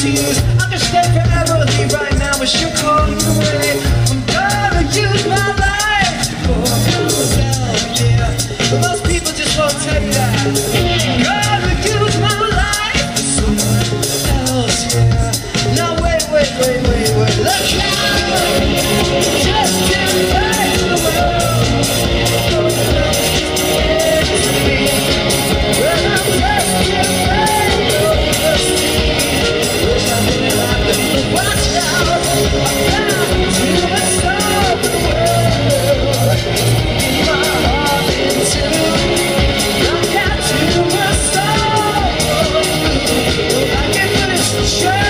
use. I can stay forever, leave right now, but you're calling away. I'm gonna use my life for myself, yeah. But most people just won't tell you that. I'm gonna use my life for someone else, yeah. Now wait, look out! Just get back to the world. Well, I'm just getting back to wish I didn't have to watch out. I'm down to the soul of the world. My heart into look out to my soul. I can finish show.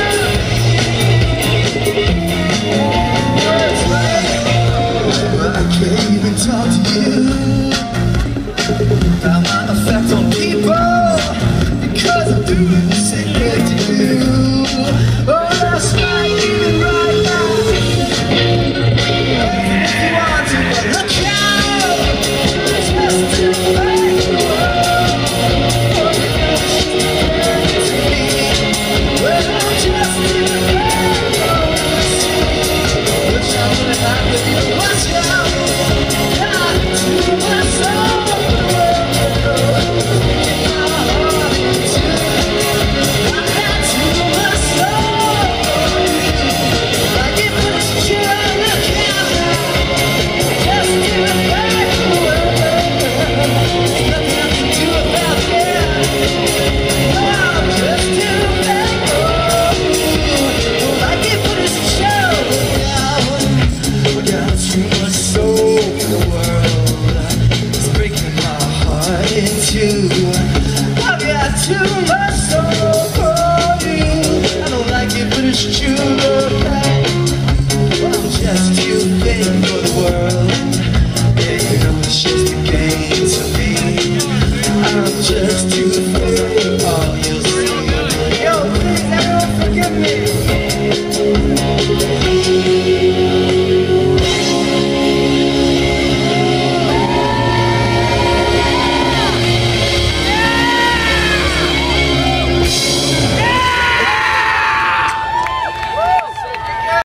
I can't even talk to you about my effect on people, because I'm doing the same thing to you. Oh, that's right, even right now. If you want to, but look out, just to make the world. Oh, you know she's to me. Well, I'm just too bad. Wish I wouldn't have to be watch out. To my soul. I've got too much soul for you. I don't like it, but it's true. Well, I'm just too big for the world. Yeah, you know it's just a game to me. I'm just too big. Oh, you'll see. Yo, please, everyone forgive me.